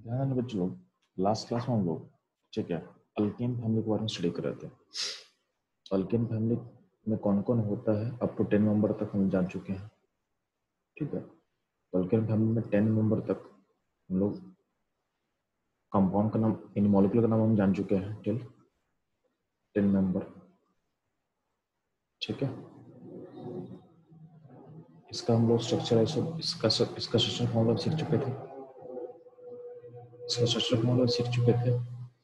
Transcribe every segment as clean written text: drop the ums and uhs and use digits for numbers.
ध्यान देना बच्चों लोग, लास्ट क्लास में हम लोग ठीक है अल्केन फैमिली के बारे में स्टडी कर रहे थे। अल्केन फैमिली में कौन कौन होता है अप टू 10 मेंबर तक हम जान चुके हैं। ठीक है, तो अल्केन फैमिली में 10 मेंबर तक हम लोग कंपाउंड का नाम इन मॉलिक्यूल का नाम हम जान चुके हैं टिल 10 मेंबर। ठीक है, इसका हम लोग स्ट्रक्चर इसका स्ट्रक्चर हम लोग सीख चुके थे। इसका स्ट्रक्चर हम लोग सीख चुके थे।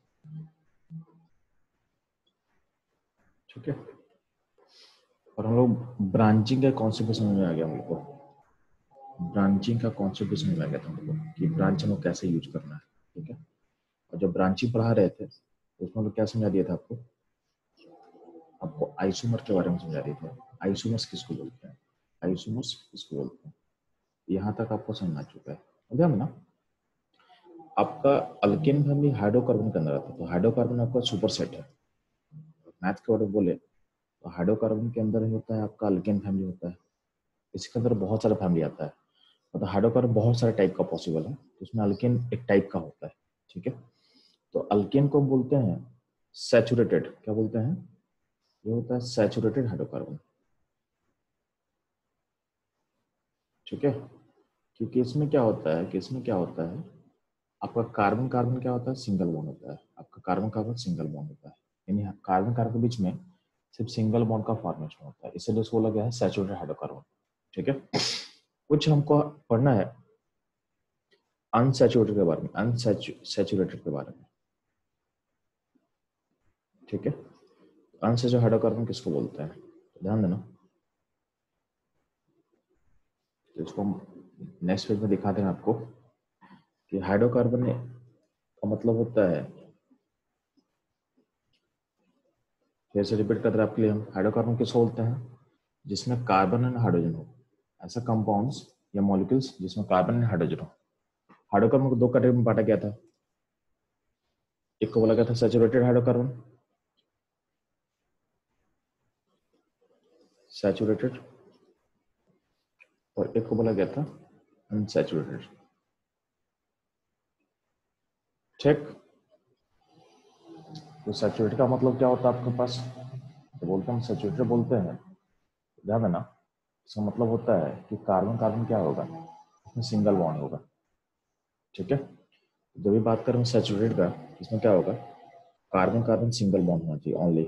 ठीक है, और हम लोग ब्रांचिंग का कॉन्सेप्ट समझ में आ गया हम लोग को। ब्रांचिंग का कॉन्सेप्ट समझ में आ गया था हम लोग को कि ब्रांच हम लोग कैसे यूज करना है। ठीक है, और जब ब्रांचिंग पढ़ा रहे थे तो उसमें हम लोग क्या समझा दिया था आपको, आपको आइसोमर के बारे में समझा दिया था। आइसोमर्स किसको बोलते हैं, आइसोमर्स किसको बोलते हैं, यहाँ तक आपको समझ आ चुका है। ध्यान ना, आपका अल्केन फैमिली हाइड्रोकार्बन के अंदर आता है, तो हाइड्रोकार्बन आपका सुपर सेट है। मैथ के वर्ड में बोले तो हाइड्रोकार्बन के अंदर ही होता है आपका अल्केन फैमिली होता है। इसके अंदर बहुत सारा फैमिली आता है, मतलब हाइड्रोकार्बन बहुत सारे टाइप का पॉसिबल है, तो उसमें अल्केन एक टाइप का होता है। ठीक है, तो अल्केन को बोलते हैं सैचुरेटेड, क्या बोलते हैं, ये होता है सैचुरेटेड हाइड्रोकार्बन। ठीक है, क्योंकि इसमें क्या होता है कि इसमें क्या होता है, आपका कार्बन कार्बन क्या होता है, सिंगल बॉन्ड होता है। आपका कार्बन कार्बन सिंगल बॉन्ड होता है, यानी कार्बन कार्बन के बीच में सिर्फ सिंगल बॉन्ड का फॉर्मेशन होता है, इसलिए उसको बोला गया है सैचुरेटेड हाइड्रोकार्बन। ठीक है, कुछ हमको पढ़ना है अनसैचुरेटेड के बारे में, अनसैचुरेटेड के बारे में। ठीक है, अनसैचुरेटेड हाइड्रोकार्बन किसको बोलते हैं, तो ध्यान देना। तो इसको नेक्स्ट पेज में दिखा दें आपको कि हाइड्रोकार्बन का मतलब होता है, फिर से रिपीट कर रहे हैं आपके लिए, हम हाइड्रोकार्बन किसको बोलते हैं, जिसमें कार्बन एंड हाइड्रोजन हो, ऐसा कंपाउंड्स या मॉलिक्यूल्स जिसमें कार्बन एंड हाइड्रोजन हो। हाइड्रोकार्बन को दो कैटेगरी में बांटा गया था, एक को बोला गया था सैचुरेटेड हाइड्रोकार्बन, सैचुरेटेड, और एक को बोला गया था अनसैचुरेटेड। ठीक, तो सैचुरेटेड का मतलब क्या होता है आपके पास, तो बोलते हैं सैचुरेटेड बोलते हैं, ध्यान देना, इसका मतलब होता है कि कार्बन कार्बन क्या होगा, इसमें सिंगल बॉन्ड होगा। ठीक है, जब भी बात करें सैचुरेटेड का, इसमें क्या होगा, कार्बन कार्बन सिंगल बॉन्ड होना चाहिए ओनली।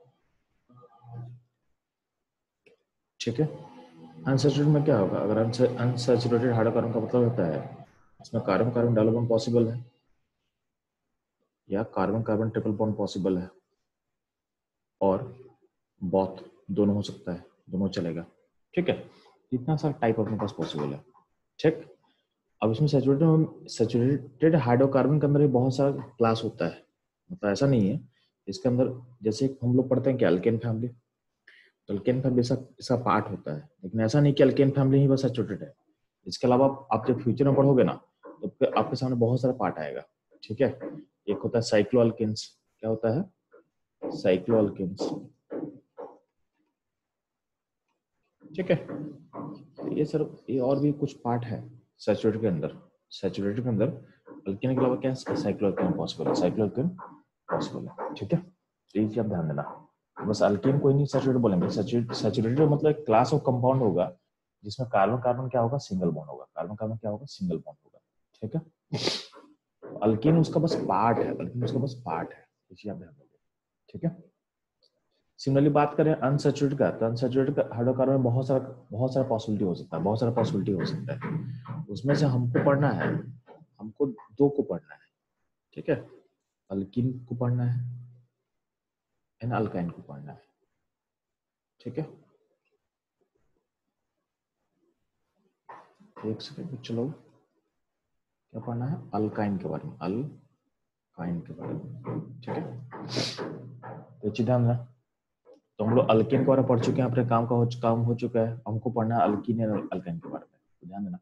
ठीक है, अनसैचुरेटेड में क्या होगा, अगर अनसैचुरेटेड हाइड्रोकार्बन का मतलब होता है इसमें carbon carbon double bond possible है या carbon carbon triple bond possible है, और बॉथ दोनों हो सकता है, दोनों चलेगा। ठीक है, इतना सारा टाइप अपने पास पॉसिबल है। ठीक, अब इसमें सैचुरेटेड हाइड्रोकार्बन के अंदर भी बहुत सारा क्लास होता है, मतलब ऐसा नहीं है इसके अंदर, जैसे हम लोग पढ़ते हैं कि अल्केन फैमिली, तो अल्केन फैमिली इसका पार्ट होता है, लेकिन ऐसा नहीं कि अल्केन फैमिली ही बस सैचुरेटेड है। इसके अलावा आप जब फ्यूचर में पढ़ोगे ना, तो फिर आपके सामने बहुत सारा पार्ट आएगा। ठीक है, एक होता है साइक्लो अल्केन्स, क्या होता है, साइक्लो अल्केन्स। ठीक है, तो ये सर ये और भी कुछ पार्ट है सैचुरेटेड के अंदर। सैचुरेटेड के अंदर अल्केन के अलावा क्या है, साइक्लो अल्केन पॉसिबल है, साइक्लो अल्केन पॉसिबल है। ठीक है, तो ये चीज आप ध्यान देना, बस अल्केन को ही नहीं सैचुरेटेड बोलेंगे। सैचुरेटेड मतलब एक क्लास ऑफ कंपाउंड होगा जिसमें कार्बन कार्बन क्या होगा, सिंगल बॉन्ड होगा, कार्बन कार्बन क्या होगा, सिंगल बॉन्ड होगा। ठीक है, अल्केन उसका बस पार्ट है, अल्केन उसका बस पार्ट है, ये चीज आप ध्यान दोगे। ठीक है, सिमिलरली बात करें अनसैचुरेटेड का, तो अनसैचुरेटेड का हाइड्रोकार्बन में बहुत सारा पॉसिबिलिटी हो सकता है, बहुत सारा पॉसिबिलिटी हो सकता है। उसमें से हमको पढ़ना है, हमको दो को पढ़ना है। ठीक है, अल्किन को पढ़ना है एंड अल्काइन को पढ़ना है। ठीक है, एक सेकंड चलो, क्या पढ़ना है, अल्काइन के बारे में, अल्काइन के बारे में। ठीक है, तो ध्यान में, तो हम लोग अल्केन के बारे में पढ़ चुके हैं, अपने काम हो चुका है, हमको पढ़ना है अल्कीन और अल्काइन के बारे में, तो ध्यान देना।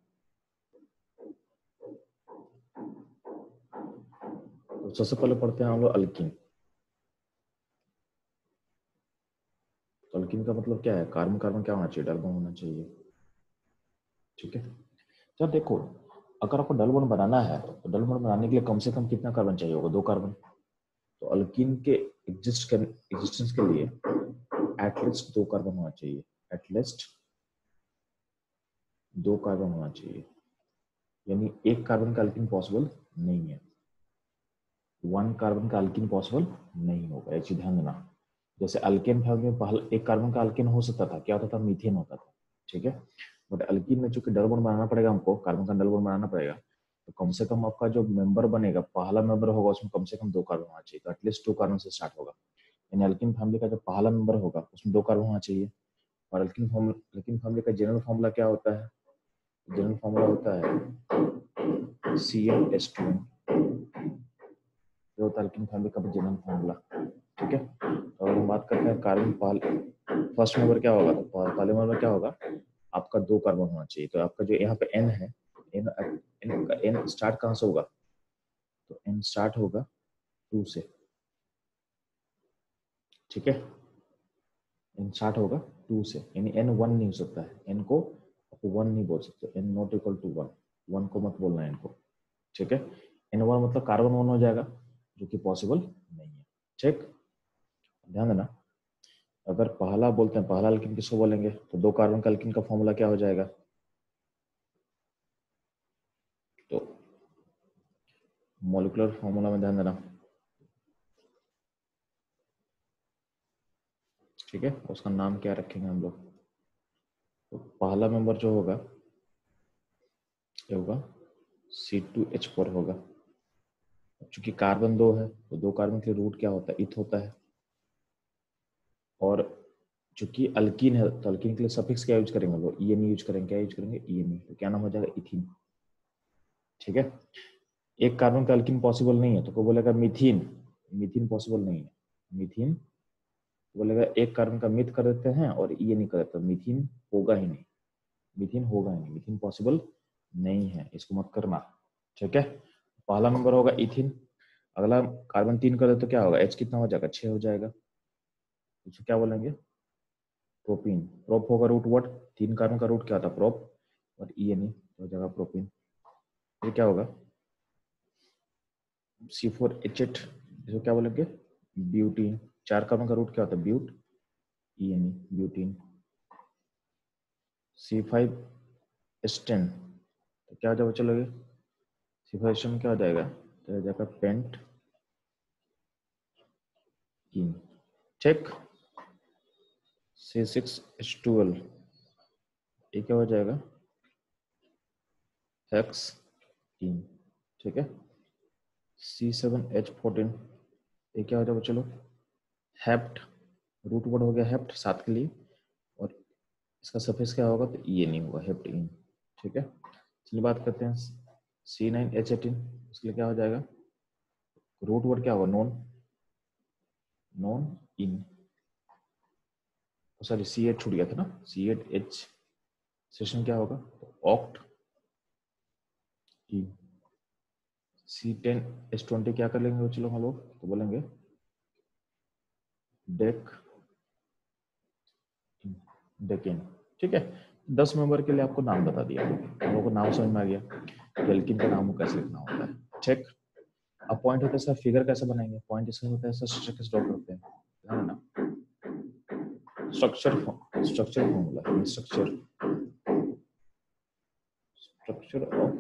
तो सबसे पहले पढ़ते हैं हम लोग अल्कीन। तो अल्कीन का मतलब क्या है, कार्बन कार्बन क्या होना चाहिए, डबल बॉन्ड होना चाहिए। ठीक है, तो देखो अगर आपको डबल बॉन्ड बनाना है तो डबल बॉन्ड बनाने के लिए कम से कम कितना कार्बन चाहिए होगा? 2 कार्बन। तो अल्कीन के एग्जिस्टेंस के लिए एटलीस्ट 2 कार्बन होना चाहिए, एटलीस्ट 2 कार्बन होना चाहिए, यानी 1 कार्बन का अल्कीन पॉसिबल नहीं है, 1 कार्बन का अल्कीन पॉसिबल नहीं होगा। एक चीज ध्यान देना, जैसे अल्केन फैमिली में पहले 1 कार्बन का अल्केन हो सकता था, क्या होता था? मीथेन होता था, ठीक है। बट अल्कीन में चूंकि डबल बॉन्ड बनाना पड़ेगा हमको, कार्बन का डबल बॉन्ड बनाना पड़ेगा, तो कम से कम आपका जो मेंबर बनेगा, पहला मेंबर होगा, उसमें कम से कम 2 कार्बन होना चाहिए, तो एटलीस्ट 2 कार्बन से स्टार्ट होगा। यानी अल्कीन फैमिली का जो पहला मेंबर होगा उसमें 2 कार्बन होना चाहिए। और अल्कीन फैमिली का जनरल फॉर्मूला क्या होता है? जनरल फॉर्मूला होता है CnH2n, ये होता है अल्कीन फैमिली का जनरल फॉर्मूला, ठीक है। तो अगर हम बात करते हैं कार्बन फर्स्ट मेंबर क्या होगा, तो पहले मेंबर में क्या होगा? आपका 2 कार्बन होना चाहिए। तो आपका जो यहाँ पे N है, N स्टार्ट कहाँ से होगा? तो N स्टार्ट होगा 2 से, ठीक है। N स्टार्ट होगा 2 से, यानी N 1 नहीं हो सकता है, N को आप 1 नहीं बोल सकते, N नॉट इक्वल टू 1, 1 को मत बोलना N को, ठीक है। N 1 मतलब कार्बन 1 हो जाएगा, जो कि पॉसिबल नहीं है, ठीक। ध्यान देना, अगर पहला बोलते हैं, पहला अल्कीन किसको बोलेंगे, तो 2 कार्बन का अल्कीन का फॉर्मूला क्या हो जाएगा? तो मॉलिक्यूलर फॉर्मूला में ध्यान देना, ठीक है। उसका नाम क्या रखेंगे हम लोग? तो पहला मेंबर जो होगा ये होगा C2H4 होगा। चूंकि कार्बन 2 है तो 2 कार्बन के रूट क्या होता है? इथ होता है। और चूंकि अल्कीन है तो अल्कीन के लिए सफिक्स क्या यूज करेंगे? वो EN यूज करेंगे। क्या यूज करेंगे? EN। तो क्या नाम हो जाएगा? इथीन, ठीक है। 1 कार्बन का अल्कीन पॉसिबल नहीं है तो कोई बोलेगा मीथीन, मीथीन पॉसिबल नहीं है, मीथीन बोलेगा 1 कार्बन का मिथ कर देते हैं और EN नहीं कर देते, मीथीन होगा ही नहीं, मीथीन होगा ही नहीं, मीथीन पॉसिबल नहीं है, इसको मत करना, ठीक है। पहला नंबर होगा इथिन, अगला कार्बन 3 कर दे तो क्या होगा? H कितना हो जाएगा? 6 हो जाएगा, इसको क्या बोलेंगे? प्रोपीन। प्रोप होगा रूट वर्ड, 3 कार्बन का रूट क्या होता है? प्रोप, और ENE हो जाएगा प्रोपीन। ये क्या होगा? C4H8, इसको क्या बोलेंगे? ब्यूटीन। 4 कार्बन का रूट क्या होता है? ब्यूट, ENE ब्यूटीन। C5H10, तो क्या हो जाएगा? चलोगे C5H10 क्या हो जाएगा? तो हो जाएगा पेंट इन, ठीक। C6H12, ये क्या हो जाएगा? हेक्स इन, ठीक है। C7H14, ये क्या हो जाएगा? चलो हेप्ट, रूट वर्ड हो गया हेप्ट 7 के लिए, और इसका सफिक्स क्या होगा? तो ये नहीं होगा, हेप्ट इन, ठीक है। चलिए बात करते हैं C9H18, उसके लिए क्या हो जाएगा? रूट वर्ड क्या होगा? Non, non in, sorry C8 छूट गया था ना, C8H सेशन क्या होगा? तो ऑक्ट इन। C10H20 क्या कर लेंगे चलो हम लोग? तो बोलेंगे डेक, डेकिन, ठीक है। 10 मेंबर के लिए आपको नाम बता दिया, हम लोगों को नाम समझ में आ गया, एल्किन का नाम कैसे लिखना होता है, ठीक। अब पॉइंट होता है सर फिगर कैसे बनाएंगे? पॉइंट इसका होता है सर स्ट्रक्चर कैसे ड्रॉ करते हैं, ध्यान देना। स्ट्रक्चर फॉर्मूला, स्ट्रक्चर ऑफ,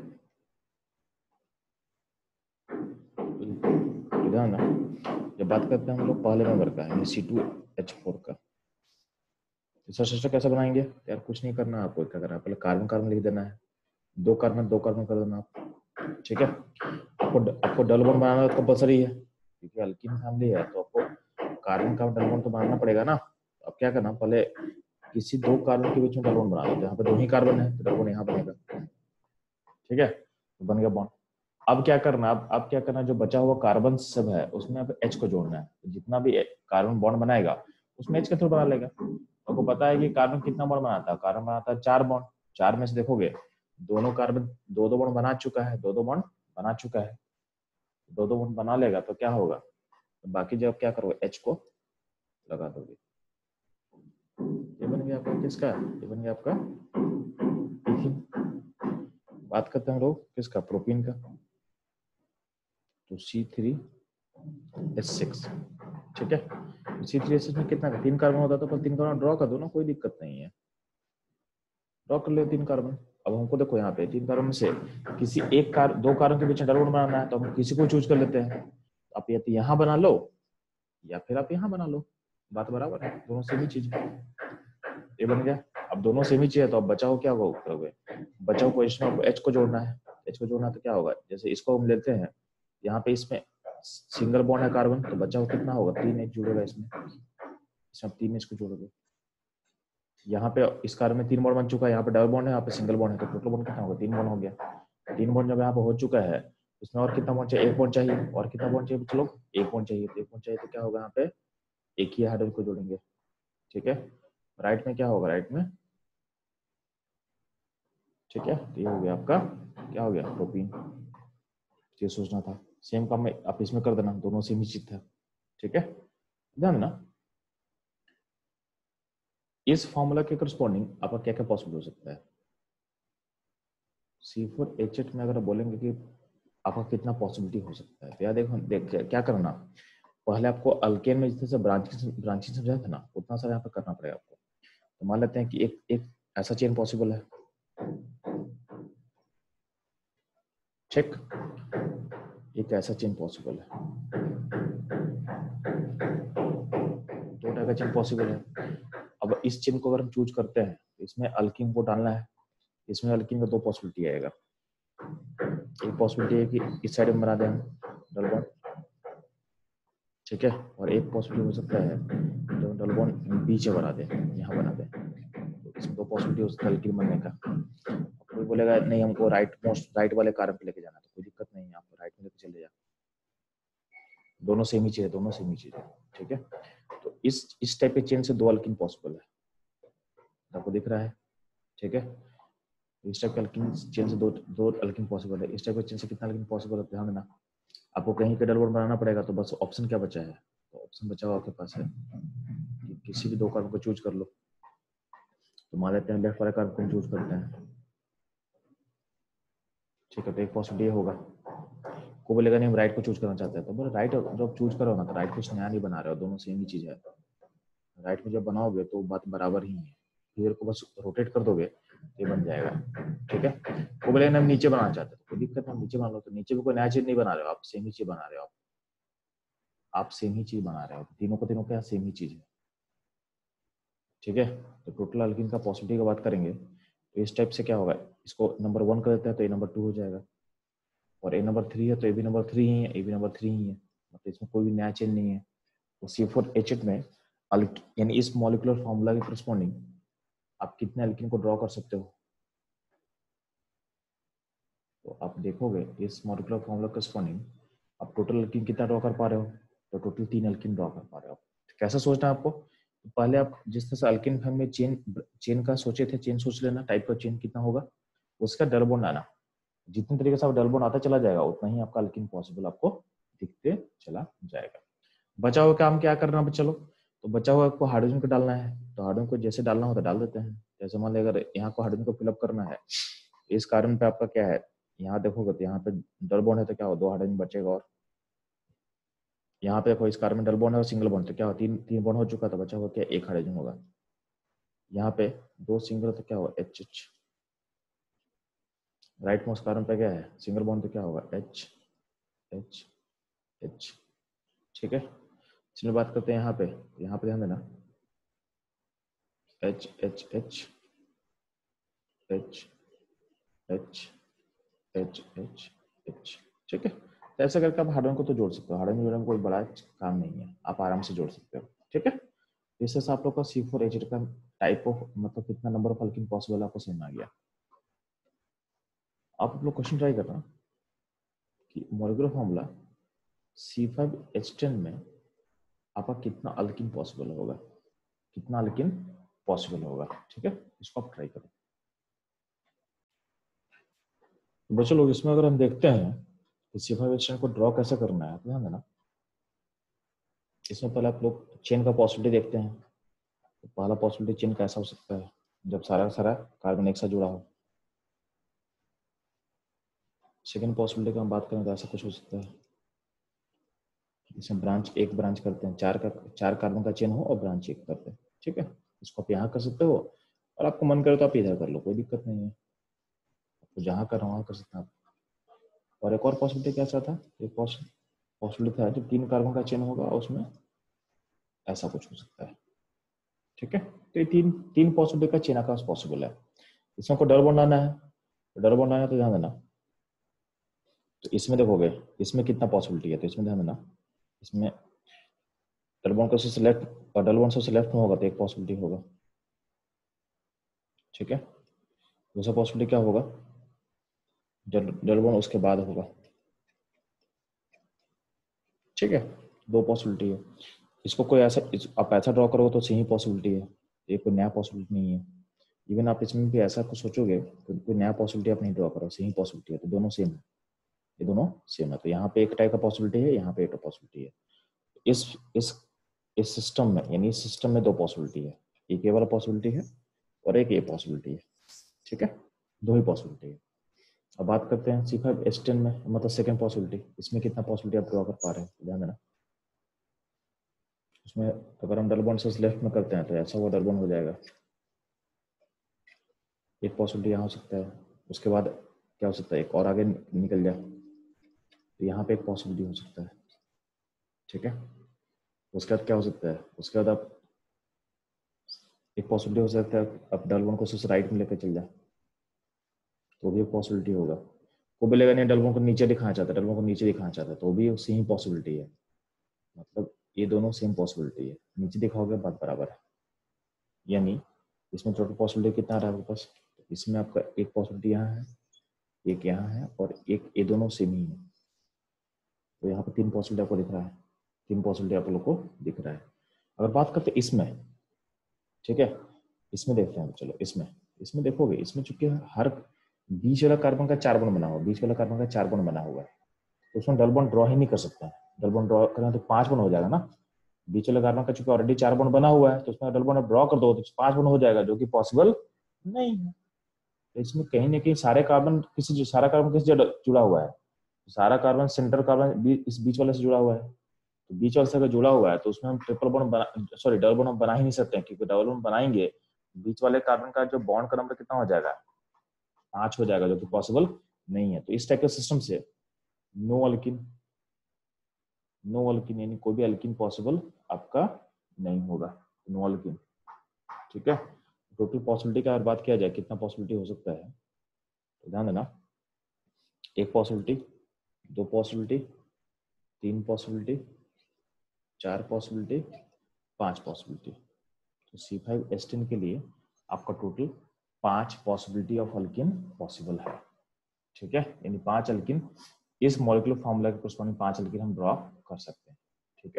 ध्यान ना, जब बात करते हैं हम लोग पहले मेंबर का यानी C2H4 का, तो स्ट्रक्चर कैसे बनाएंगे? यार कुछ नहीं करना आपको, क्या करना है? पहले कार्बन कार्बन लिख देना है, 2 कार्बन 2 कार्बन कर देना आप, ठीक है। आपको डबल बॉन्ड बनाना कंपलसरी है, क्योंकि अल्कीन फैमिली है तो आपको कार्बन का डबल बॉन्ड तो बनाना पड़ेगा ना। तो अब क्या करना, पहले किसी 2 कार्बन के बीच में डबल बॉन्ड बना लो, यहाँ पे 2 ही कार्बन है तो डबल बॉन्ड यहाँ बनेगा, ठीक है, तो बन गया बॉन्ड। अब क्या करना, अब क्या करना, जो बचा हुआ कार्बन सब है उसमें अब H को जोड़ना है, तो जितना भी कार्बन बॉन्ड बनाएगा उसमें H के थ्रू बना लेगा। आपको पता है कि कार्बन कितना बॉन्ड बनाता है? कार्बन बनाता है 4 बॉन्ड, 4 में से देखोगे दोनों कार्बन 2-2 बॉन्ड बना चुका है, 2-2 बॉन्ड बना चुका है, 2-2 बॉन्ड बना लेगा तो क्या होगा? तो बाकी जब क्या करोगे H को लगा दोगे, ये बन गया आपका किसका? ये बन गया आपका इथिन। बात करते हैं हम लोग किसका, प्रोपीन का। तो C3H6, ठीक है। C3H6 में कितना 3 कार्बन होता था, तो 3 कार्बन ड्रॉ कर दो ना, कोई दिक्कत नहीं है, ड्रॉ कर ले 3 कार्बन। अब हमको देखो यहाँ पे 3 कार्बन में से किसी एक दो कार्बन के बीच में डबल बॉन्ड बनाना है, तो हम किसी को चूज कर लेते हैं। आप या तो यहाँ बना लो या फिर आप यहाँ बना लो, बात बराबर है, दोनों सेम ही चीज है। ये बन गया। अब दोनों सेम ही चीज है, तो अब बचाओ क्या करोगे, बचाओ पोजिशन में H को जोड़ना है। H को जोड़ना तो क्या होगा, जैसे इसको हम लेते हैं, यहाँ पे इसमें सिंगल बॉन्ड है कार्बन, तो बचाओ कितना होगा, 3H जुड़ेगा इसमें 3H को जोड़ोगे। यहाँ पे इस कार्बन में 3 बॉन्ड बन चुका है, यहाँ पे डबल बॉन्ड है, यहाँ पे सिंगल बॉन्ड है, तो टोटल बॉन्ड कितना होगा, 3 बॉन्ड हो गया। 3 बॉन्ड जब यहाँ पे हो चुका है, इसमें और कितना बॉन्ड चाहिए, 1 बॉन्ड चाहिए। और कितना बॉन्ड चाहिए चलो, 1 बॉन्ड चाहिए। तो 1 बॉन्ड चाहिए तो क्या होगा, यहाँ पे एक ही हाइड्रोजन को जोड़ेंगे, ठीक है। राइट में क्या होगा, राइट में, ठीक है। तो ये हो गया आपका, क्या हो गया, प्रोपीन। ये सोचना था, सेम काम में आप इसमें कर देना, दोनों सेम ही चीज था, ठीक है। ध्यान देना, इस फॉर्मूला के करस्पॉन्डिंग आपका क्या क्या पॉसिबल हो सकता है। C4H8 में अगर बोलेंगे कि आपका कितना पॉसिबिलिटी हो सकता है, तो यार देखो क्या करना, पहले आपको अल्केन में जैसे ब्रांचिंग समझाया था ना, उतना सारा यहाँ पे करना पड़ेगा आपको। तो मान लेते हैं कि एक ऐसा चेन पॉसिबल है, ठीक, एक ऐसा चेन पॉसिबल है, 2 टाइप का चेन पॉसिबल है। अब इस चेन को अगर हम चूज करते हैं, तो इसमें अल्कीन को डालना है, इसमें अल्कीन का 2 पॉसिबिलिटी आएगा। एक पॉसिबिलिटी है कि इस साइड में बना दें डबल बॉन्ड, ठीक है। और एक पॉसिबिलिटी हो सकता है तो डबल बॉन्ड बीच में बना दें, यहाँ बना दें। तो इसमें 2 पॉसिबिलिटी हो सकता है अल्कीन बनने का। कोई बोलेगा नहीं हमको राइट वाले कार्बन पे लेके जाना, तो कोई दिक्कत नहीं है, आपको राइट में लेके चले जाए, दोनों सेम ही चीज है, दोनों सेम ही चीज है, ठीक है। तो इस टाइप के चेन से 2 अल्कीन पॉसिबल है, आपको दिख रहा है, ठीक है। इस टाइप के अल्कीन चेन से दो अल्कीन पॉसिबल है। इस टाइप के चेन से कितना अल्कीन पॉसिबल है, ध्यान देना। आपको कहीं पे डबल बॉन्ड बनाना पड़ेगा, तो बस ऑप्शन क्या बचा है, तो ऑप्शन बचा हुआ आपके पास है कि किसी भी 2 कार्बन को चूज कर लो। तो मान लेते हैं लेफ्ट वाले कार्बन को चूज करते हैं, ठीक है। तो एक पॉसिबिलिटी होगा, को बोलेगा नहीं हम राइट को चूज करना चाहते हैं, तो बोले राइट जब चूज करो ना, तो राइट कुछ नया नहीं बना रहे हो, दोनों सेम ही चीज है। राइट में जब बनाओगे तो बात बराबर ही है, फिर को बस रोटेट कर दोगे तो ये बन जाएगा, ठीक है। वो बोले हम नीचे बनाना चाहते हैं, तो कोई दिक्कत नहीं, नीचे बना लो। तो नीचे भी कोई नया चीज नहीं बना रहे हो, आप सेम ही चीज बना रहे हो, आप सेम ही चीज बना रहे हो, तीनों को तीनों क्या सेम ही चीज है, ठीक है। तो टोटल अल्कीन का पॉसिबिलिटी की बात करेंगे, तो इस टाइप से क्या होगा, इसको नंबर 1 कर देते हैं तो ये नंबर 2 हो जाएगा, और ए नंबर 3 है तो ए भी नंबर 3 ही है, ए भी नंबर 3 ही है, मतलब इसमें कोई भी नया चेंज नहीं है। तो C4H8 में यानी इस मॉलिक्यूलर फॉर्मूला के करस्पॉन्डिंग आप कितने अल्कीन को ड्रॉ कर सकते हो, तो आप देखोगे इस मॉलिक्यूलर फॉर्मूला के करस्पॉन्डिंग आप टोटल अल्कीन कितना ड्रॉ कर पा रहे हो, तो टोटल 3 अल्कीन ड्रॉ कर पा रहे हो। तो कैसा सोचना है आपको, तो पहले आप जिस तरह से अल्कीन में चेन का सोचे थे, चेन सोच लेना, टाइप का चेन कितना होगा, उसका डबल बॉन्ड आना, जितने तरीके से आप डबल बॉन्ड आता चला जाएगा, उतना ही आपका अल्कीन पॉसिबल आपको दिखते चला जाएगा। बचा हुआ काम क्या करना है, चलो, तो बचा हुआ आपको हाइड्रोजन को डालना है। तो हाइड्रोजन को जैसे डालना होता डाल देते हैं, जैसे मान लीजिए अगर यहाँ को हाइड्रोजन को फिलअप करना है, इस कार्बन पे आपका क्या है, यहाँ देखोगे तो यहाँ पे डबल बॉन्ड है, तो क्या हो, 2 हाइड्रोजन बचेगा। और यहाँ पे देखो इस कार्बन में डबल बॉन्ड है और सिंगल बॉन्ड, तो क्या हो, तीन बॉन्ड हो चुका, तो बचा हुआ क्या, 1 हाइड्रोजन होगा। यहाँ पे 2 सिंगल, तो क्या होगा, H। राइट मोस्ट कार्बन पे क्या है, सिंगल बॉन्ड, तो क्या होगा, H H H, ठीक है। चलिए बात करते हैं यहाँ पे ध्यान देना, H H H H H H H H, ठीक है। तो ऐसा करके आप हार्डन को तो जोड़ सकते हो, हार्डन जोड़ने में कोई बड़ा काम नहीं है, आप आराम से जोड़ सकते हो, ठीक है। इससे से आप लोग का C4H8 का टाइप ऑफ मतलब कितना नंबर ऑफ अल्कीन पॉसिबल आपको समझ में आ गया। आप लोग क्वेश्चन ट्राई करना कि मॉलिक्यूलर फॉर्मूला C5H10 में आपका कितना अल्कीन पॉसिबल होगा, कितना अल्कीन पॉसिबल होगा, ठीक है। इसको आप ट्राई करो। बच्चों लोग इसमें अगर हम देखते हैं कि C5H10 को ड्रॉ कैसे करना है, तो ध्यान देना, इसमें पहले आप लोग चेन का पॉसिबिलिटी देखते हैं। तो पहला पॉसिबिलिटी चेन कैसा हो सकता है, जब सारा सारा कार्बन एक साथ जुड़ा हो, सेकेंड पॉसिबिलिटी की हम बात करें तो ऐसा कुछ हो सकता है, इसमें एक ब्रांच करते हैं, चार कार्बन का चेन हो और ब्रांच एक करते हैं, ठीक है। इसको आप यहाँ कर सकते हो और आपको मन करे तो आप इधर कर लो, कोई दिक्कत नहीं है, आपको जहाँ कर रहा वहाँ कर सकते हैं आप। और एक और पॉसिबिलिटी कैसा था, एक पॉसिबिलिटी था जब 3 कार्बन का चेन होगा उसमें ऐसा कुछ हो सकता है, ठीक है। तो ये तीन पॉसिबिलिटी का चेन आकाश पॉसिबल है। इसमें को डबल बॉन्ड आना है, डबल बॉन्ड आना है तो ध्यान देना, तो इसमें देखोगे इसमें कितना पॉसिबिलिटी है, तो इसमें ध्यान देना, इसमें डबल बॉन्ड का सबसे लेफ्ट और डबल बॉन्ड सबसे लेफ्ट में होगा तो एक पॉसिबिलिटी होगा, ठीक है। दूसरा पॉसिबिलिटी क्या होगा, डबल बॉन्ड उसके बाद होगा, ठीक है। 2 पॉसिबिलिटी है। इसको कोई ऐसा आप ऐसा ड्रॉ करोगे तो सही पॉसिबिलिटी है, ये कोई नया पॉसिबिलिटी नहीं है। इवन आप इसमें भी ऐसा कुछ सोचोगे तो कोई नया पॉसिबिलिटी आप नहीं ड्रॉ करो, सही पॉसिबिलिटी है, तो दोनों सेम है, ये दोनों सेम है। तो यहाँ पे एक टाइप का पॉसिबिलिटी है, यहाँ पे एक पॉसिबिलिटी है। इस सिस्टम में, यानी इस सिस्टम में 2 पॉसिबिलिटी है, एक ये वाला पॉसिबिलिटी है और एक ये पॉसिबिलिटी है, ठीक है, 2 ही पॉसिबिलिटी है। अब बात करते हैं C5H10 में, मतलब सेकंड पॉसिबिलिटी, इसमें कितना पॉसिबिलिटी आप ड्रॉ कर पा रहे हैं, ध्यान देना। उसमें अगर हम डबल बॉन्ड से लेफ्ट में करते हैं तो ऐसा वो डबल बॉन्ड हो जाएगा, एक पॉसिबिलिटी यहाँ हो सकता है। उसके बाद क्या हो सकता है, एक और आगे निकल जाए तो यहाँ पे एक पॉसिबिलिटी हो सकता है, ठीक है। उसके बाद क्या हो सकता है, उसके बाद आप एक पॉसिबिलिटी हो सकता है आप डबल बॉन्ड को सिर्फ राइट में लेकर चल जाए तो भी एक पॉसिबिलिटी होगा। को बोलेगा नहीं डबल बॉन्ड को नीचे दिखाना चाहता है, डबल बॉन्ड को नीचे दिखाना चाहता है, तो भी सेम पॉसिबिलिटी है, मतलब ये दोनों सेम पॉसिबिलिटी है, नीचे दिखाओगे बात बराबर है। यानी इसमें टोटल पॉसिबिलिटी कितना आ रहा है आपके पास, इसमें आपका एक पॉसिबिलिटी यहाँ है, एक यहाँ है और एक, ये दोनों सेम ही है, तो यहाँ पे 3 पॉसिबिलिटी आपको दिख रहा है, 3 पॉसिबिलिटी आप लोग को दिख रहा है। अगर बात करते हैं इसमें, ठीक है, इसमें देखते हैं, चलो इसमें देखोगे, इसमें चूंकि हर बीच वाला कार्बन का 4 बॉन्ड बना हुआ, बीच वाला कार्बन का 4 बॉन्ड बना हुआ है, तो उसमें डबल बॉन्ड ड्रॉ ही नहीं कर सकते हैं। डबल बॉन्ड ड्रॉ करें तो 5 बॉन्ड हो जाएगा ना, बीच वाले कार्बन का चूंकि ऑलरेडी 4 बॉन्ड बना हुआ है, तो उसमें डबल बॉन्ड ड्रॉ कर दो तो 5 बॉन्ड हो जाएगा, जो कि पॉसिबल नहीं है। तो इसमें कहीं ना कहीं सारा कार्बन किसी से जुड़ा हुआ है, सारा कार्बन सेंटर कार्बन इस बीच वाले से जुड़ा हुआ है, तो बीच वाले से अगर जुड़ा हुआ है तो उसमें हम ट्रिपल बॉन्ड डबल बॉन्ड हम बना ही नहीं सकते हैं, क्योंकि डबल बॉन्ड बनाएंगे बीच वाले कार्बन का जो बॉन्ड का नंबर कितना हो जाएगा, 5 हो जाएगा, जो कि पॉसिबल नहीं है। तो इस टाइप के सिस्टम से नो अल्किन यानी कोई भी अल्किन पॉसिबल आपका नहीं होगा, नो अल्किन, ठीक है। टोटल पॉसिबिलिटी का अगर बात किया जाए कितना पॉसिबिलिटी हो सकता है, तो ध्यान देना, एक possibility, 2 possibility, 3 possibility, 4 possibility, 5 possibility. तो C5H10 के लिए आपका total 5 possibility of alkene possible है, ठीक है। यानी 5 अल्किन, इस मॉलिक्यूलर फॉर्मूला के कॉरस्पॉन्डिंग 5 अल्किन हम ड्रॉ कर सकते हैं, ठीक है।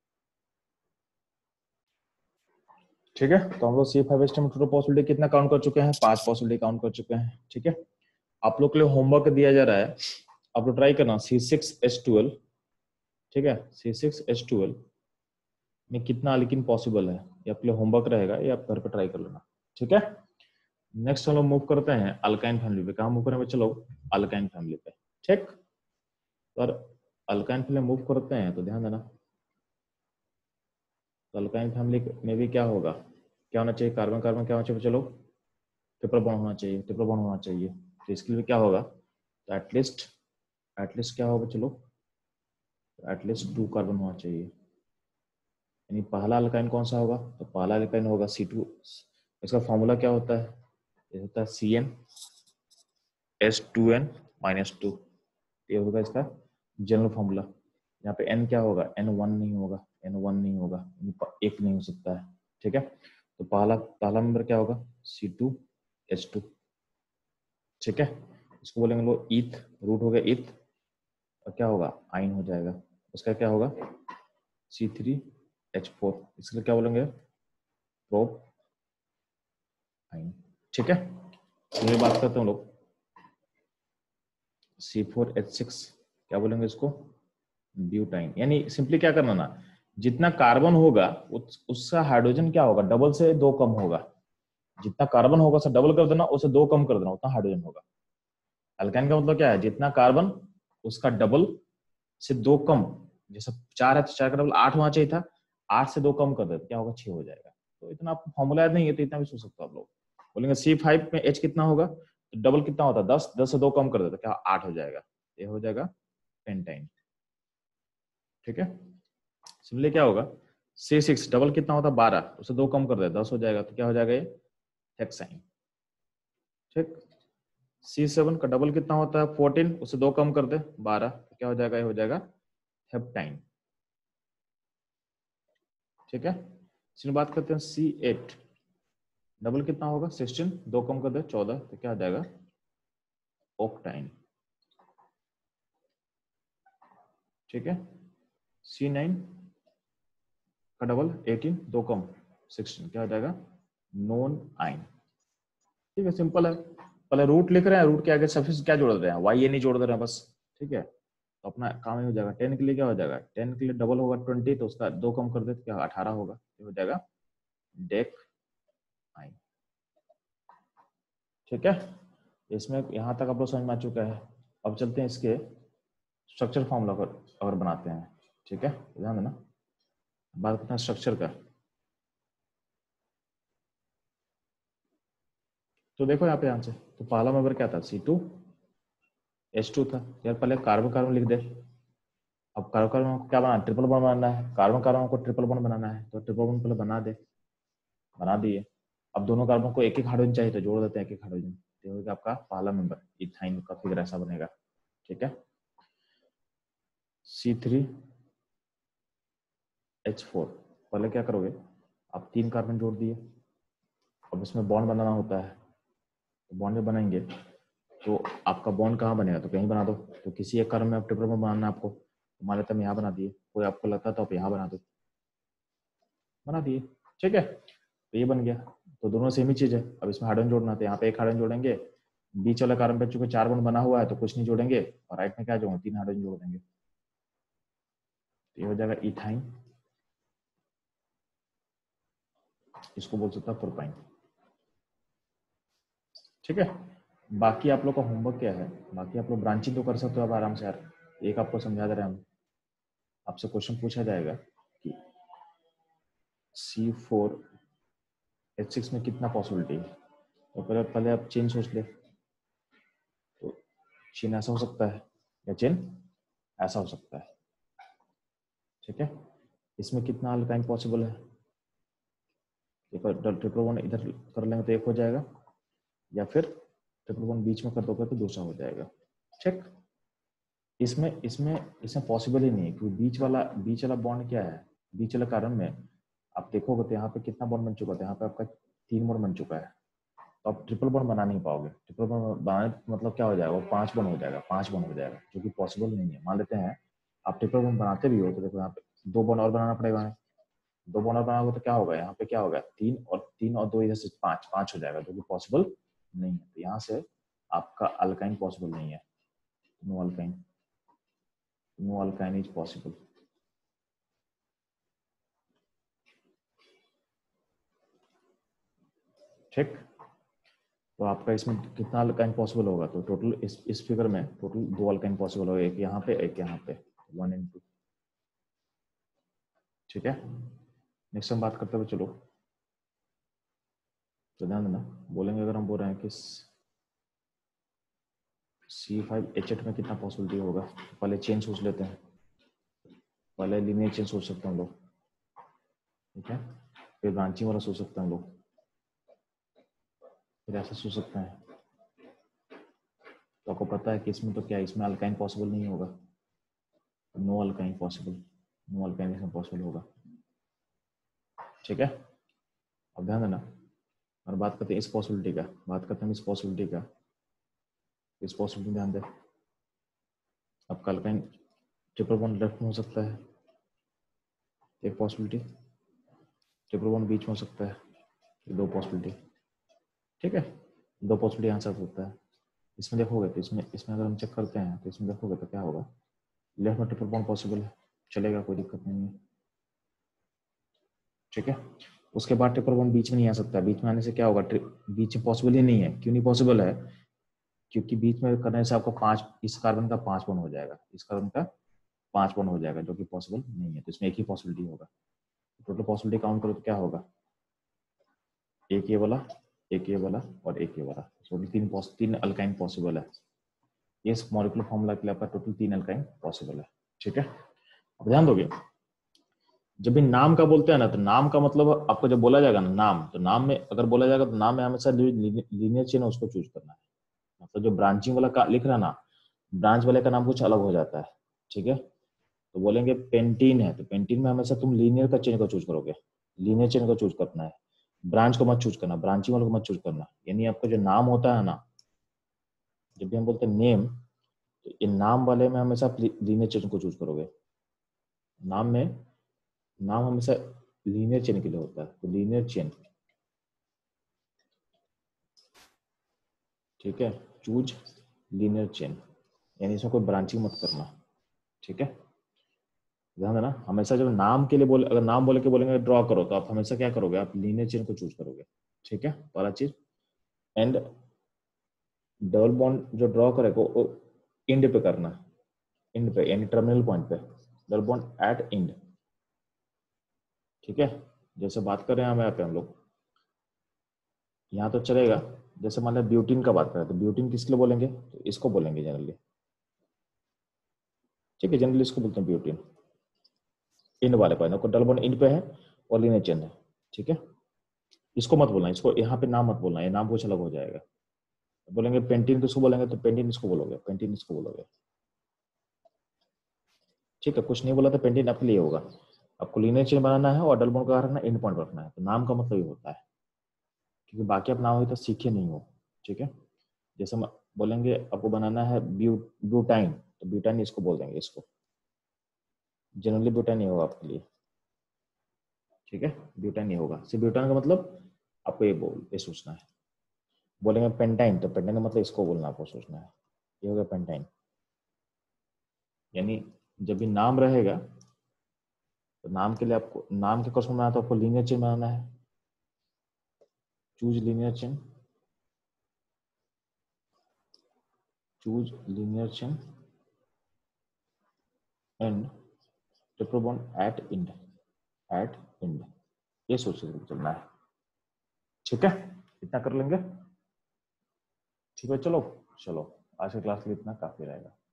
ठीक है, तो हम लोग C5H10 में टोटल पॉसिबिलिटी कितना काउंट कर चुके हैं, 5 पॉसिबिलिटी काउंट कर चुके हैं, ठीक है। आप लोग के लिए होमवर्क दिया जा रहा है, आप लोग ट्राई करना C6H12, ठीक है, C6H12 में कितना अल्किन पॉसिबल है, ये आपके लिए होमवर्क रहेगा, ये आप घर पे ट्राई कर लेना, ठीक है। नेक्स्ट हम लोग मूव करते हैं अल्काइन फैमिली पे, कहाँ मूव करेंगे, चलो अल्काइन फैमिली पे, ठीक। और अल्काइन फैमिली मूव करते हैं तो ध्यान देना, तो अल्काइन फैमिली में भी क्या होगा, क्या होना चाहिए, कार्बन कार्बन क्या होना चाहिए, चलो ट्रिपल बॉन्ड होना चाहिए, ट्रिपल बॉन्ड होना चाहिए। तो इसके लिए क्या होगा, तो एटलीस्ट क्या होगा, चलो एटलीस्ट 2 कार्बन होना चाहिए। यानी पहला अल्काइन कौन सा होगा, तो पहला अल्काइन होगा C2, इसका फॉर्मूला क्या होता है, ये होता है CnH2n-2, ये होगा इसका जनरल फॉर्मूला। यहाँ पे n क्या होगा, N1 नहीं होगा, N1 नहीं होगा, एक नहीं हो सकता है, ठीक है। तो पहला नंबर क्या होगा, C2H2, ठीक है। इसको बोलेंगे लोग ईथ, रूट हो गया ईथ, और क्या होगा, आइन हो जाएगा, उसका क्या होगा C3H4, इसके लिए क्या बोलेंगे, प्रोप आइन, ठीक है। तो ये बात करते हैं लोग C4H6, क्या बोलेंगे इसको, ब्यूटाइन। यानी सिंपली क्या करना ना, जितना कार्बन होगा उसका हाइड्रोजन क्या होगा, डबल से 2 कम होगा, जितना कार्बन होगा उसे डबल कर देना, उसे 2 कम कर देना, उतना हाइड्रोजन होगा। अल्काइन का मतलब क्या है, जितना कार्बन उसका डबल से 2 कम, जैसे 4 है तो 4 का डबल 8 होना चाहिए था, 8 से 2 कम कर दे तो क्या होगा, 6 हो जाएगा। तो इतना आपको फॉर्मूला याद नहीं है तो इतना भी सोच सकते हो आप लोग। बोलेंगे C5 में H कितना होगा, तो डबल कितना होता है 10, 10 से 2 कम कर दे तो क्या 8 हो जाएगा, ये हो जाएगा पेंटाइन। ठीक है, सिमिलरली क्या होगा, C6 डबल कितना होता है 12, उसे 2 कम कर दे 10 हो जाएगा तो क्या हो जाएगा ये हेक्साइन। ठीक, C7 का डबल कितना होता है 14, उसे 2 कम कर दे 12 तो क्या हो जाएगा, ये हो जाएगा हेप्टाइन। ठीक है, इसमें बात करते हैं C8 डबल कितना होगा 16, 2 कम कर दे 14 तो क्या हो जाएगा ऑक्टाइन। ठीक है, C9 का डबल 18, 2 कम 16 क्या हो जाएगा नॉन आइन। ठीक है, सिंपल है। पहले रूट लिख रहे हैं, रूट के आगे सफिक्स क्या जोड़ रहे हैं, वाई ए नहीं जोड़ दे रहे हैं बस। ठीक है, तो अपना काम ही हो जाएगा। 10 के लिए क्या हो जाएगा, 10 के लिए डबल होगा 20, तो उसका 2 कम कर दे तो क्या 18 होगा, ये हो जाएगा डेक आइन। ठीक है, इसमें यहाँ तक आप लोग समझ में आ चुका है। अब चलते हैं इसके स्ट्रक्चर फॉर्मूला अगर बनाते हैं। ठीक है, ध्यान देना, बात करते हैं स्ट्रक्चर का। तो देखो यहाँ पे आंसर, तो पहला मेंबर क्या था C2H2 था यार, पहले कार्बन कार्बन लिख दे। अब कार्बन कार्बन को क्या बनाना, ट्रिपल बॉन्ड बनाना है, कार्बन कार्बन को ट्रिपल बॉन्ड बनाना है, तो ट्रिपल बॉन्ड पहले बना दे, बना दिए। अब दोनों कार्बन को एक एक हाइड्रोजन चाहिए तो जोड़ देते हैं एक एक हाइड्रोजन, तो होगा आपका पहला मेंबर, इथाइन का फिगर ऐसा बनेगा। ठीक है, C3H4 पहले क्या करोगे, आप 3 कार्बन जोड़ दिए। अब इसमें बॉन्ड बनाना होता है, तो बॉन्ड में बनाएंगे तो आपका बॉन्ड कहाँ बनेगा, तो कहीं बना दो। तो किसी एक कार्बन में आप ट्रिपल बॉन्ड बनाना है आपको, मान लेते हैं यहाँ बना दिए, कोई आपको लगता है तो आप यहाँ बना दो, बना दिए। ठीक है, तो ये बन गया। तो दोनों सेम ही चीज है। अब इसमें हाइड्रोजन जोड़ना, तो यहाँ पे एक हाइड्रोजन जोड़ेंगे, बीच वाले कार्बन पे चूंकि 4 बॉन्ड बना हुआ है तो कुछ नहीं जोड़ेंगे, और राइट में क्या जोड़ेंगे, 3 हाइड्रोजन जोड़ देंगे, तो ये हो जाएगा इथाइन। इसको बोल सकता है प्रोपाइन। ठीक है, बाकी आप लोग का होमवर्क क्या है, बाकी आप लोग ब्रांचिंग तो कर सकते हो अब आराम से यार। एक आपको समझा दे रहे हैं हम, आपसे क्वेश्चन पूछा जाएगा कि C4H6 में कितना पॉसिबिलिटी है, तो पहले पहले आप चेन सोच ले। तो चेन ऐसा हो सकता है या चेन ऐसा हो सकता है। ठीक है, इसमें कितना अल्काइन पॉसिबल है, ट्रिपल वन इधर कर लेंगे तो एक हो जाएगा, या फिर ट्रिपल वन बीच में कर दोगे तो दूसरा हो जाएगा। ठीक, इसमें इसमें इसमें पॉसिबल ही नहीं है, क्योंकि बीच वाला बॉन्ड क्या है, बीच वाले कार्बन में आप देखोगे तो यहाँ पे कितना बॉन्ड बन चुका है, यहाँ पे आपका 3 बॉन्ड बन चुका है, तो आप ट्रिपल बॉन्ड बना नहीं पाओगे। ट्रिपल बॉन्ड बनाने मतलब क्या हो जाएगा, वो 5 बॉन्ड हो जाएगा, 5 बॉन्ड हो जाएगा, जो कि पॉसिबल नहीं है। मान लेते हैं आप ट्रिपल बॉन्ड बनाते भी हो तो देखो यहाँ पे 2 बॉन्ड और बनाना पड़ेगा, 2 बॉन्ड और बनाओगे तो क्या होगा, यहाँ पे क्या होगा 3 और 2 इधर से 5 हो जाएगा, जो कि पॉसिबल नहीं है। तो यहाँ से आपका अल्काइन पॉसिबल नहीं है, नो अल्काइन इज पॉसिबल। ठीक, तो आपका इसमें कितना अल्काइन पॉसिबल होगा, तो टोटल इस फिगर में टोटल 2 अल्काइन पॉसिबल होगा, एक यहाँ पे एक यहाँ पे, 1 and 2। ठीक है, नेक्स्ट हम बात करते हुए चलो, तो ध्यान देना, बोलेंगे अगर हम बोल रहे हैं कि C5H8 में कितना पॉसिबिलिटी होगा, तो पहले चेन सोच लेते हैं, पहले लिनियर चेन सोच सकते हैं हम लोग। ठीक है, फिर ब्रांचिंग वाला सोच सकते हैं हम लोग, फिर ऐसा सोच सकते हैं। तो आपको पता है कि इसमें तो क्या, इसमें अल्काइन पॉसिबल नहीं होगा, no alkyne possible, no alkyne इसमें पॉसिबल होगा। ठीक है, अब ध्यान देना, और बात करते हैं इस पॉसिबिलिटी का, बात करते हैं इस पॉसिबिलिटी का, इस पॉसिबिलिटी ध्यान दे, आपका अल्काइन ट्रिपल बॉन्ड लेफ्ट में हो सकता है, एक पॉसिबिलिटी, ट्रिपल बॉन्ड बीच में हो सकता है, 2 पॉसिबिलिटी। ठीक है, 2 पॉसिबिलिटी आंसर होता है। इसमें देखोगे तो इसमें अगर हम चेक करते हैं तो इसमें देखोगे तो क्या होगा, लेफ्ट में ट्रिपल बॉन्ड पॉसिबल है, चलेगा, कोई दिक्कत नहीं है। ठीक है, उसके बाद ट्रिपल बॉन्ड बीच में नहीं आ सकता, बीच में आने से क्या होगा, बीच में पॉसिबल ही नहीं है। क्यों नहीं पॉसिबल है, क्योंकि बीच में करने से आपको 5, इस कार्बन का 5 बॉन्ड हो जाएगा, इस कार्बन का 5 बॉन्ड हो जाएगा, जो कि पॉसिबल नहीं है। तो इसमें एक ही पॉसिबिलिटी होगा। टोटल पॉसिबिलिटी काउंट करो तो क्या होगा, एक ये वाला, एक ये वाला और एक ये वाला, टोटल 3 अल्काइन पॉसिबल है। इस मॉलिक्यूलर फॉर्मूला के लिए आपका टोटल 3 अल्काइन पॉसिबल है। ठीक है, अब ध्यान दोगे, जब भी नाम का बोलते हैं ना, तो नाम का मतलब आपको जब बोला जाएगा ना नाम, तो नाम में अगर बोला जाएगा तो नाम में हमेशा लीनियर चेन है उसको चूज करना है। मतलब जो ब्रांचिंग वाला का लिख रहा ना, ब्रांच वाले का नाम कुछ अलग हो जाता है। ठीक है, तो बोलेंगे पेंटीन है, तो पेंटीन में हमेशा तुम लीनियर का चेन को चूज करोगे, लीनियर चेन को चूज करना है, ब्रांच को मत चूज करना, ब्रांचिंग वाले को मत चूज करना। यानी आपका जो नाम होता है ना, जब भी हम बोलते हैं नेम, तो ये नाम वाले में हमेशा आप लीनियर चेन को चूज करोगे। नाम में, नाम हमेशा लीनियर चेन के लिए होता है, तो लीनियर चेन। ठीक है, चूज लीनियर चेन, यानी इसमें कोई ब्रांचिंग मत करना। ठीक है, ध्यान देना, हमेशा जब नाम के लिए बोले, अगर नाम बोले के बोलेंगे ड्रॉ करो, तो आप हमेशा क्या करोगे, आप लीनियर चेन को चूज करोगे। ठीक है, पहला चीज। एंड डबल बॉन्ड जो ड्रॉ करेगा वो इंड पे करना, इंड पे यानी टर्मिनल पॉइंट पे, डबल बॉन्ड एट इंड। ठीक है, जैसे बात कर रहे हैं यहाँ पे हम लोग, यहाँ तो चलेगा। जैसे मान लिया ब्यूटीन का बात करें, तो ब्यूटीन किसके लिए बोलेंगे, तो इसको बोलेंगे जनरली। ठीक है, जनरली इसको बोलते हैं ब्यूटीन, इंड वाले पॉइंट को, डबल बॉन्ड इंड पे है और लीनियर चेन है। ठीक है, इसको मत बोलना, इसको यहाँ पे नाम मत बोलना, ये नाम कुछ अलग हो जाएगा। बोलेंगे पेंटिन किसको बोलेंगे, तो पेंटिन इसको बोलोगे, पेंटिन इसको बोलोगे। ठीक है, कुछ नहीं बोला तो पेंटिन आपके लिए होगा। आपको लीनियर चेन बनाना है और डबल बॉन्ड का रखना है, एंड पॉइंट रखना है, तो नाम का मतलब ये होता है। क्योंकि बाकी आप नाम अभी तक सीखे नहीं हो। ठीक है, जैसे हम बोलेंगे आपको बनाना है ब्यूटाइन, तो ब्यूटाइन इसको बोल देंगे, इसको जनरली ब्यूटाइन नहीं होगा आपके लिए। ठीक है, ब्यूटाइन नहीं होगा, सिर्फ ब्यूटाइन का मतलब आपको ये सोचना है। बोलेंगे पेंटाइन, तो पेंटाइन का मतलब इसको बोलना, आपको सोचना है, ये होगा पेंटाइन। यानी जब भी नाम रहेगा, तो नाम के लिए आपको, नाम के क्वेश्चन बनाना तो आपको लीनियर चेन बनाना है, choose linear chain, choose linear chain and triple bond at end, at end, ये सोच के चलना है। ठीक है, इतना कर लेंगे। ठीक है, चलो चलो, आज की क्लास के लिए इतना काफी रहेगा।